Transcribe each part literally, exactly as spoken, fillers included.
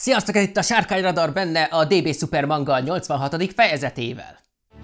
Sziasztok, ez itt a Sárkány Radar, benne a dé bé Super Manga nyolcvanhatodik fejezetével.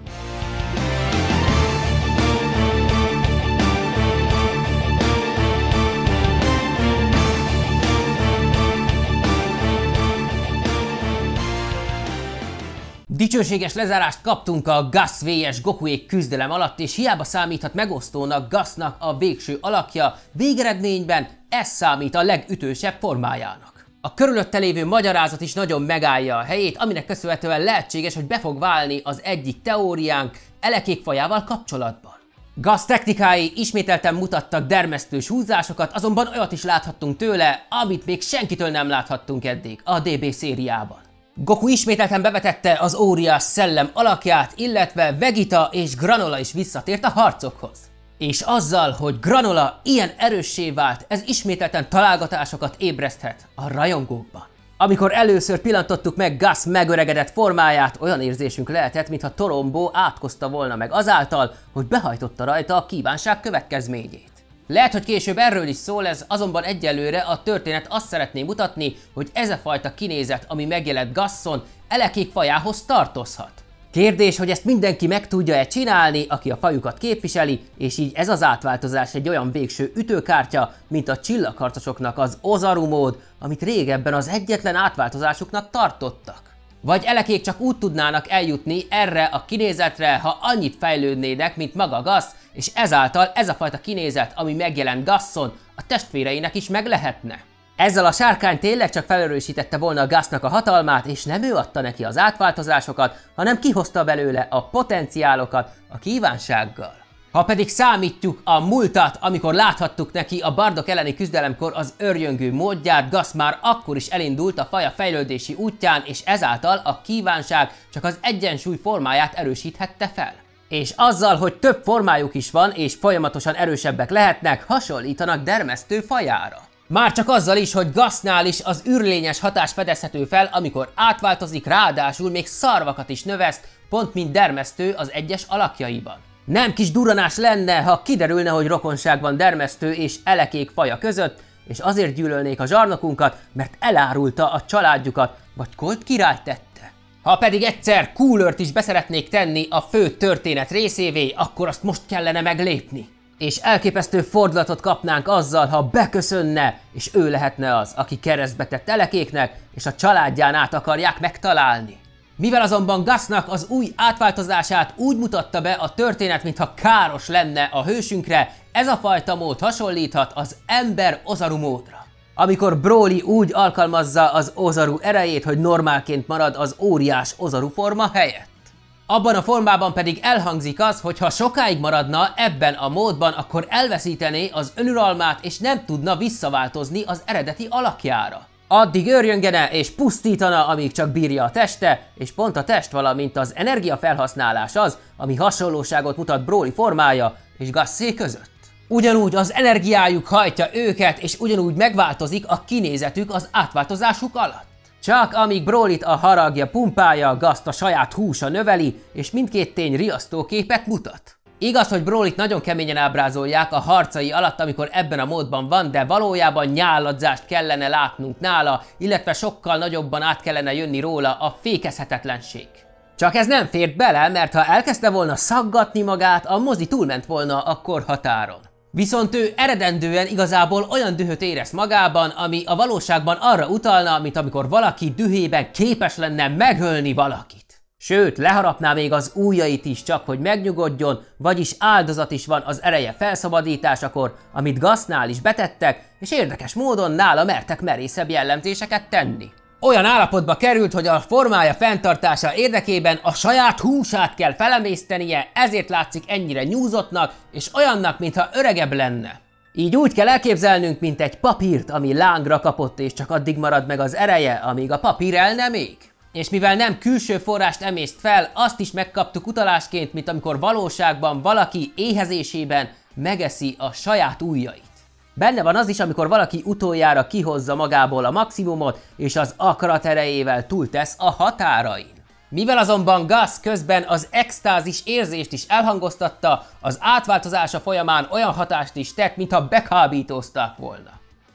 Dicsőséges lezárást kaptunk a Gus versus. Gokuék küzdelem alatt, és hiába számíthat megosztónak Gusnak a végső alakja, végeredményben ez számít a legütősebb formájának. A körülötte lévő magyarázat is nagyon megállja a helyét, aminek köszönhetően lehetséges, hogy be fog válni az egyik teóriánk elekék fajával kapcsolatban. Gus technikái ismételten mutattak dermesztős húzásokat, azonban olyat is láthattunk tőle, amit még senkitől nem láthattunk eddig a dé bé szériában. Goku ismételten bevetette az óriás szellem alakját, illetve Vegeta és Granola is visszatért a harcokhoz. És azzal, hogy Granola ilyen erőssé vált, ez ismételten találgatásokat ébreszthet a rajongókban. Amikor először pillantottuk meg Gus megöregedett formáját, olyan érzésünk lehetett, mintha Torombó átkozta volna meg azáltal, hogy behajtotta rajta a kívánság következményét. Lehet, hogy később erről is szól ez, azonban egyelőre a történet azt szeretné mutatni, hogy ez a fajta kinézet, ami megjelent Guson, elekék fajához tartozhat. Kérdés, hogy ezt mindenki meg tudja-e csinálni, aki a fajukat képviseli, és így ez az átváltozás egy olyan végső ütőkártya, mint a csillagharcosoknak az Ozaru mód, amit régebben az egyetlen átváltozásuknak tartottak. Vagy elekék csak úgy tudnának eljutni erre a kinézetre, ha annyit fejlődnének, mint maga Gus, és ezáltal ez a fajta kinézet, ami megjelent Guson, a testvéreinek is meg lehetne. Ezzel a sárkány tényleg csak felerősítette volna a Gusnak a hatalmát, és nem ő adta neki az átváltozásokat, hanem kihozta belőle a potenciálokat a kívánsággal. Ha pedig számítjuk a múltat, amikor láthattuk neki a bardok elleni küzdelemkor az őrjöngő módját, Gus már akkor is elindult a faja fejlődési útján, és ezáltal a kívánság csak az egyensúly formáját erősíthette fel. És azzal, hogy több formájuk is van, és folyamatosan erősebbek lehetnek, hasonlítanak dermesztő fajára. Már csak azzal is, hogy Gusnál is az űrlényes hatás fedezhető fel, amikor átváltozik, ráadásul még szarvakat is növeszt, pont mint dermesztő az egyes alakjaiban. Nem kis duranás lenne, ha kiderülne, hogy rokonság van dermesztő és elekék faja között, és azért gyűlölnék a zsarnokunkat, mert elárulta a családjukat, vagy Colt király tette. Ha pedig egyszer Coolert is beszeretnék tenni a fő történet részévé, akkor azt most kellene meglépni. És elképesztő fordulatot kapnánk azzal, ha beköszönne, és ő lehetne az, aki keresztbe tett elekéknek, és a családján át akarják megtalálni. Mivel azonban Gusnak az új átváltozását úgy mutatta be a történet, mintha káros lenne a hősünkre, ez a fajta mód hasonlíthat az ember Ozaru módra. Amikor Broly úgy alkalmazza az Ozaru erejét, hogy normálként marad az óriás Ozaru forma helyett. Abban a formában pedig elhangzik az, hogy ha sokáig maradna ebben a módban, akkor elveszítené az önuralmát és nem tudna visszaváltozni az eredeti alakjára. Addig őrjöngene és pusztítana, amíg csak bírja a teste, és pont a test, valamint az energiafelhasználás az, ami hasonlóságot mutat Broly formája és Gussé között. Ugyanúgy az energiájuk hajtja őket, és ugyanúgy megváltozik a kinézetük az átváltozásuk alatt. Csak amíg Brolyt a haragja pumpálja, Gust a saját húsa növeli, és mindkét tény riasztó képet mutat. Igaz, hogy Brolyt nagyon keményen ábrázolják a harcai alatt, amikor ebben a módban van, de valójában nyáladzást kellene látnunk nála, illetve sokkal nagyobban át kellene jönni róla a fékezhetetlenség. Csak ez nem fért bele, mert ha elkezdte volna szaggatni magát, a mozi túlment volna a korhatáron. Viszont ő eredendően igazából olyan dühöt érez magában, ami a valóságban arra utalna, mint amikor valaki dühében képes lenne megölni valakit. Sőt, leharapná még az ujjait is csak, hogy megnyugodjon, vagyis áldozat is van az ereje felszabadításakor, amit Gusnál is betettek, és érdekes módon nála mertek merészebb jellemzéseket tenni. Olyan állapotba került, hogy a formája fenntartása érdekében a saját húsát kell felemésztenie, ezért látszik ennyire nyúzottnak és olyannak, mintha öregebb lenne. Így úgy kell elképzelnünk, mint egy papírt, ami lángra kapott, és csak addig marad meg az ereje, amíg a papír el nem ég. És mivel nem külső forrást emészt fel, azt is megkaptuk utalásként, mint amikor valóságban valaki éhezésében megeszi a saját ujjait. Benne van az is, amikor valaki utoljára kihozza magából a maximumot, és az akarat erejével túltesz a határain. Mivel azonban Gus közben az extázis érzést is elhangoztatta, az átváltozása folyamán olyan hatást is tett, mintha bekábítozták volna.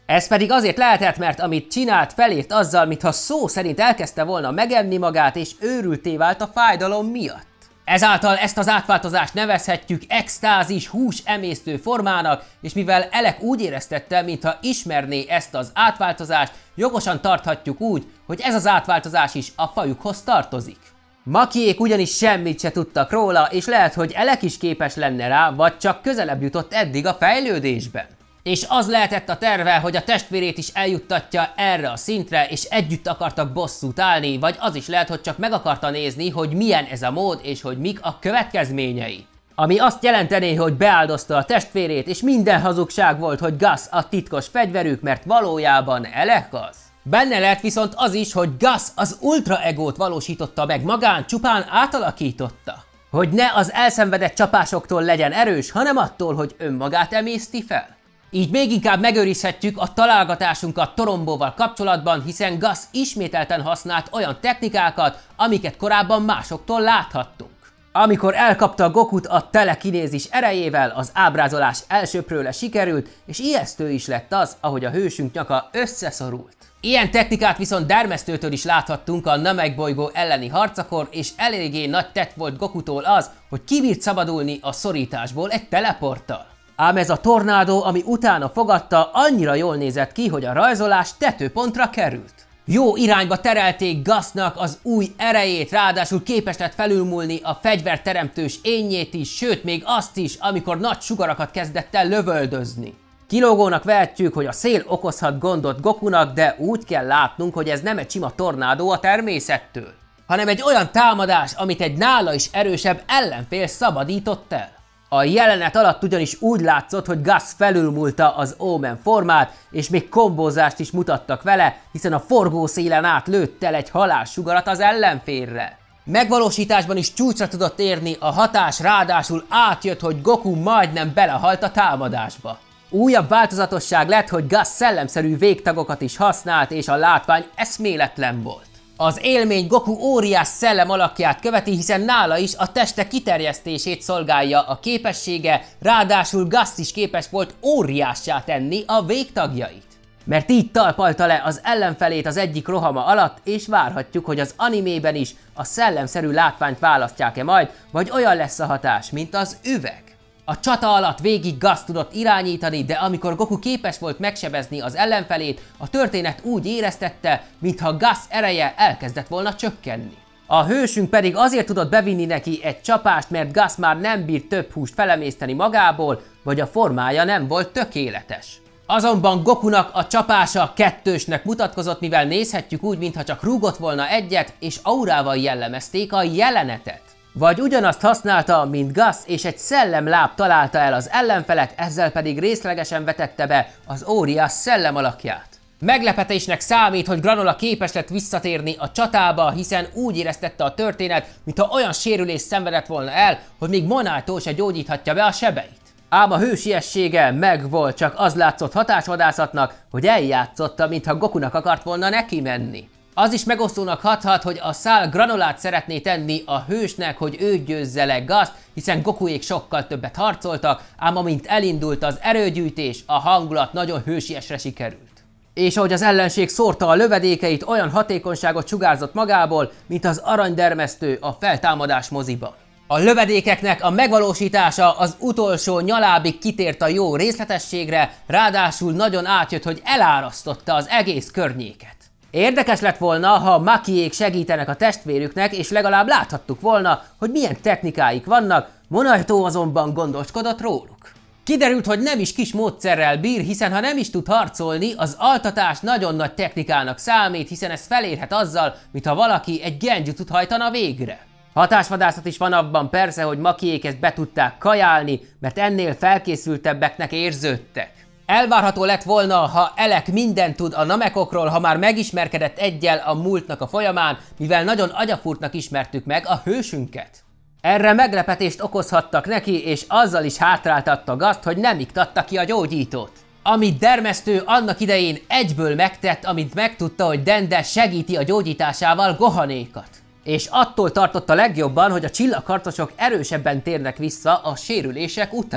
Ez pedig azért lehetett, mert amit csinált, felért azzal, mintha szó szerint elkezdte volna megenni magát, és őrültté vált a fájdalom miatt. Ezáltal ezt az átváltozást nevezhetjük extázis húsemésztő formának, és mivel Elek úgy éreztette, mintha ismerné ezt az átváltozást, jogosan tarthatjuk úgy, hogy ez az átváltozás is a fajukhoz tartozik. Makiék ugyanis semmit se tudtak róla, és lehet, hogy Elek is képes lenne rá, vagy csak közelebb jutott eddig a fejlődésben. És az lehetett a terve, hogy a testvérét is eljuttatja erre a szintre, és együtt akartak bosszút állni, vagy az is lehet, hogy csak meg akarta nézni, hogy milyen ez a mód, és hogy mik a következményei. Ami azt jelentené, hogy beáldozta a testvérét, és minden hazugság volt, hogy Gus a titkos fegyverük, mert valójában Elek az. Benne lehet viszont az is, hogy Gus az ultra egót valósította meg magán, csupán átalakította. Hogy ne az elszenvedett csapásoktól legyen erős, hanem attól, hogy önmagát emészti fel. Így még inkább megőrizhetjük a találgatásunkat Torombóval kapcsolatban, hiszen Gus ismételten használt olyan technikákat, amiket korábban másoktól láthattunk. Amikor elkapta Gokut a telekinézis erejével, az ábrázolás elsöprőle sikerült, és ijesztő is lett az, ahogy a hősünk nyaka összeszorult. Ilyen technikát viszont Dermesztőtől is láthattunk a Namek bolygó elleni harcakor, és eléggé nagy tett volt Gokutól az, hogy kibírt szabadulni a szorításból egy teleporttal. Ám ez a tornádó, ami utána fogadta, annyira jól nézett ki, hogy a rajzolás tetőpontra került. Jó irányba terelték Gusnak az új erejét, ráadásul képes lett felülmúlni a fegyverteremtős énjét is, sőt még azt is, amikor nagy sugarakat kezdett el lövöldözni. Kilógónak vehetjük, hogy a szél okozhat gondot Gokunak, de úgy kell látnunk, hogy ez nem egy sima tornádó a természettől, hanem egy olyan támadás, amit egy nála is erősebb ellenfél szabadított el. A jelenet alatt ugyanis úgy látszott, hogy Gus felülmúlta az Omen formát, és még kombózást is mutattak vele, hiszen a forgószélen át lőtt el egy halálsugarat az ellenfélre. Megvalósításban is csúcsra tudott érni a hatás, ráadásul átjött, hogy Goku majdnem belehalt a támadásba. Újabb változatosság lett, hogy Gus szellemszerű végtagokat is használt, és a látvány eszméletlen volt. Az élmény Goku óriás szellem alakját követi, hiszen nála is a teste kiterjesztését szolgálja a képessége, ráadásul Gus is képes volt óriássá tenni a végtagjait. Mert így talpalta le az ellenfelét az egyik rohama alatt, és várhatjuk, hogy az animében is a szellemszerű látványt választják-e majd, vagy olyan lesz a hatás, mint az üveg. A csata alatt végig Gus tudott irányítani, de amikor Goku képes volt megsebezni az ellenfelét, a történet úgy éreztette, mintha Gus ereje elkezdett volna csökkenni. A hősünk pedig azért tudott bevinni neki egy csapást, mert Gus már nem bírt több húst felemészteni magából, vagy a formája nem volt tökéletes. Azonban Gokunak a csapása kettősnek mutatkozott, mivel nézhetjük úgy, mintha csak rúgott volna egyet, és aurával jellemezték a jelenetet. Vagy ugyanazt használta, mint Gus, és egy szellemláb találta el az ellenfelet, ezzel pedig részlegesen vetette be az óriás szellem alakját. Meglepetésnek számít, hogy Granola képes lett visszatérni a csatába, hiszen úgy éreztette a történet, mintha olyan sérülés szenvedett volna el, hogy még Monától se gyógyíthatja be a sebeit. Ám a hősiessége megvolt, csak az látszott hatásvadászatnak, hogy eljátszotta, mintha Gokunak akart volna neki menni. Az is megosztónak hathat, hogy a szál Granolát szeretné tenni a hősnek, hogy ő győzze le Gust, hiszen Gokuék sokkal többet harcoltak, ám amint elindult az erőgyűjtés, a hangulat nagyon hősiesre sikerült. És ahogy az ellenség szórta a lövedékeit, olyan hatékonyságot sugárzott magából, mint az aranydermesztő a feltámadás moziban. A lövedékeknek a megvalósítása az utolsó nyalábig kitért a jó részletességre, ráadásul nagyon átjött, hogy elárasztotta az egész környéket. Érdekes lett volna, ha Makiék segítenek a testvérüknek, és legalább láthattuk volna, hogy milyen technikáik vannak, Monahito azonban gondoskodott róluk. Kiderült, hogy nem is kis módszerrel bír, hiszen ha nem is tud harcolni, az altatás nagyon nagy technikának számít, hiszen ez felérhet azzal, mintha valaki egy genjutut hajtana végre. Hatásvadászat is van abban persze, hogy Makiék ezt be tudták kajálni, mert ennél felkészültebbeknek érződtek. Elvárható lett volna, ha Elek mindent tud a Namekokról, ha már megismerkedett eggyel a múltnak a folyamán, mivel nagyon agyafurtnak ismertük meg a hősünket. Erre meglepetést okozhattak neki, és azzal is hátráltatta Gust, hogy nem iktatta ki a gyógyítót. Amit Dermesztő annak idején egyből megtett, amint megtudta, hogy Dende segíti a gyógyításával Gohanékat. És attól tartott a legjobban, hogy a csillagharcosok erősebben térnek vissza a sérülések után.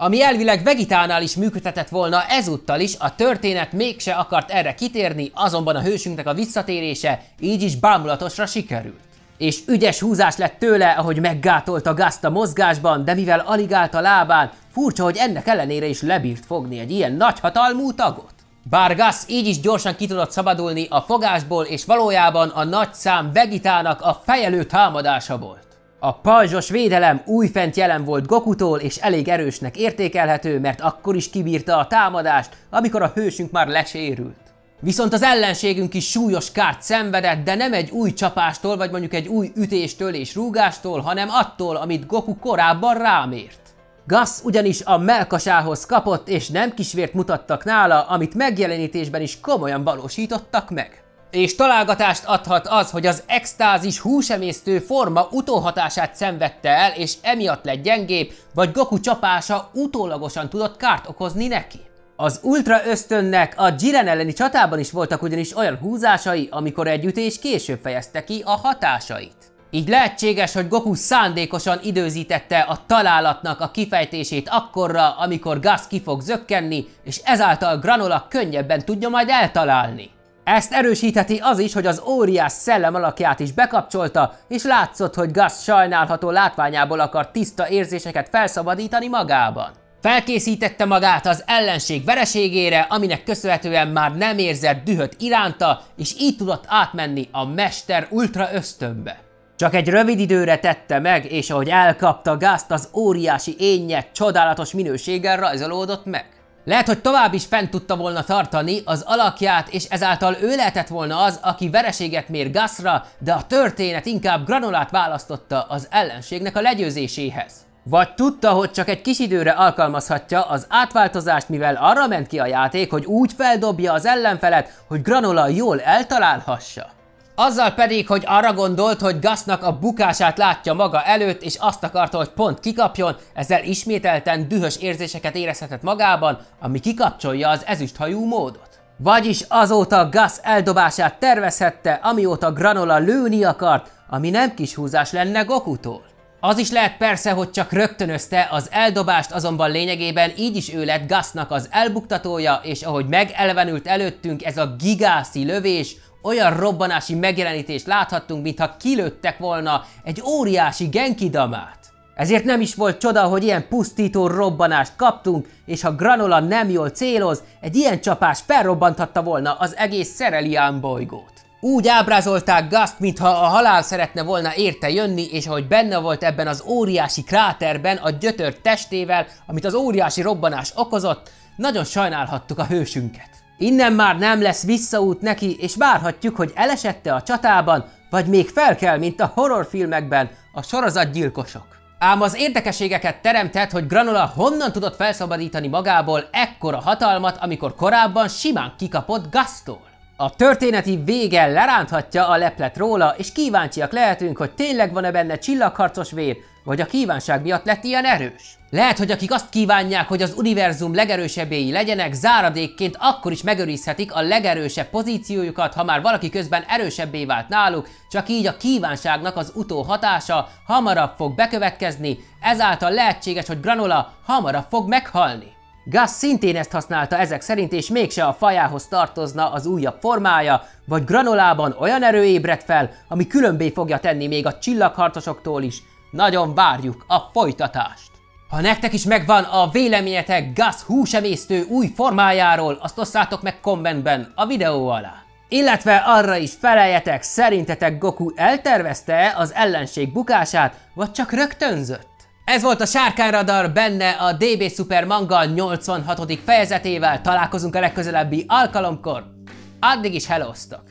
Ami elvileg Vegitánál is működhetett volna ezúttal is, a történet mégse akart erre kitérni, azonban a hősünknek a visszatérése így is bámulatosra sikerült. És ügyes húzás lett tőle, ahogy meggátolta Gust a mozgásban, de mivel alig állt a lábán, furcsa, hogy ennek ellenére is lebírt fogni egy ilyen nagyhatalmú tagot. Bár Gus így is gyorsan ki tudott szabadulni a fogásból, és valójában a nagy szám Vegitának a fejelő támadása volt. A pajzsos védelem újfent jelen volt Gokutól, és elég erősnek értékelhető, mert akkor is kibírta a támadást, amikor a hősünk már lesérült. Viszont az ellenségünk is súlyos kárt szenvedett, de nem egy új csapástól, vagy mondjuk egy új ütéstől és rúgástól, hanem attól, amit Goku korábban rámért. Gus ugyanis a mellkasához kapott, és nem kisvért mutattak nála, amit megjelenítésben is komolyan valósítottak meg. És találgatást adhat az, hogy az extázis húsemésztő forma utóhatását szenvedte el, és emiatt lett gyengébb, vagy Goku csapása utólagosan tudott kárt okozni neki. Az ultra ösztönnek a Jiren elleni csatában is voltak ugyanis olyan húzásai, amikor egy ütés később fejezte ki a hatásait. Így lehetséges, hogy Goku szándékosan időzítette a találatnak a kifejtését akkorra, amikor Gus ki fog zökkenni, és ezáltal Granola könnyebben tudja majd eltalálni. Ezt erősítheti az is, hogy az óriás szellem alakját is bekapcsolta, és látszott, hogy Gus sajnálható látványából akar tiszta érzéseket felszabadítani magában. Felkészítette magát az ellenség vereségére, aminek köszönhetően már nem érzett dühöt iránta, és így tudott átmenni a mester ultra ösztönbe. Csak egy rövid időre tette meg, és ahogy elkapta Gust, az óriási énje csodálatos minőséggel rajzolódott meg. Lehet, hogy tovább is fent tudta volna tartani az alakját, és ezáltal ő lehetett volna az, aki vereséget mér Gusra, de a történet inkább Granolát választotta az ellenségnek a legyőzéséhez. Vagy tudta, hogy csak egy kis időre alkalmazhatja az átváltozást, mivel arra ment ki a játék, hogy úgy feldobja az ellenfelet, hogy Granola jól eltalálhassa. Azzal pedig, hogy arra gondolt, hogy Gusnak a bukását látja maga előtt, és azt akarta, hogy pont kikapjon, ezzel ismételten dühös érzéseket érezhetett magában, ami kikapcsolja az ezüsthajú módot. Vagyis azóta Gus eldobását tervezhette, amióta Granola lőni akart, ami nem kis húzás lenne Gokutól. Az is lehet persze, hogy csak rögtönözte az eldobást, azonban lényegében így is ő lett Gusnak az elbuktatója, és ahogy megelevenült előttünk ez a gigászi lövés, olyan robbanási megjelenítést láthattunk, mintha kilőttek volna egy óriási genkidamát. Ezért nem is volt csoda, hogy ilyen pusztító robbanást kaptunk, és ha Granola nem jól céloz, egy ilyen csapás felrobbanthatta volna az egész Cerealian bolygót. Úgy ábrázolták Gust, mintha a halál szeretne volna érte jönni, és ahogy benne volt ebben az óriási kráterben a gyötört testével, amit az óriási robbanás okozott, nagyon sajnálhattuk a hősünket. Innen már nem lesz visszaút neki, és várhatjuk, hogy elesette a csatában, vagy még felkel, mint a horrorfilmekben, a sorozatgyilkosok. Ám az érdekességeket teremtett, hogy Granola honnan tudott felszabadítani magából ekkora hatalmat, amikor korábban simán kikapott Gustól. A történeti vége leránthatja a leplet róla, és kíváncsiak lehetünk, hogy tényleg van-e benne csillagharcos vér, vagy a kívánság miatt lett ilyen erős. Lehet, hogy akik azt kívánják, hogy az univerzum legerősebbéi legyenek, záradékként akkor is megőrizhetik a legerősebb pozíciójukat, ha már valaki közben erősebbé vált náluk, csak így a kívánságnak az utóhatása hamarabb fog bekövetkezni, ezáltal lehetséges, hogy Granola hamarabb fog meghalni. Gus szintén ezt használta ezek szerint, és mégse a fajához tartozna az újabb formája, vagy Granolában olyan erő ébredt fel, ami különbé fogja tenni még a csillagharcosoktól is. Nagyon várjuk a folytatást! Ha nektek is megvan a véleményetek Gus húsemésztő új formájáról, azt osszátok meg kommentben a videó alá. Illetve arra is feleljetek, szerintetek Goku eltervezte az ellenség bukását, vagy csak rögtönzött? Ez volt a Sárkányradar, benne a dé bé Super Manga nyolcvanhatodik fejezetével. Találkozunk a legközelebbi alkalomkor. Addig is hellóztok!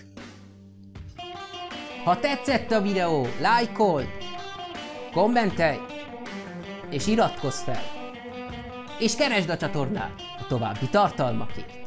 Ha tetszett a videó, lájkold, kommentelj, és iratkozz fel, és keresd a csatornát a további tartalmakért.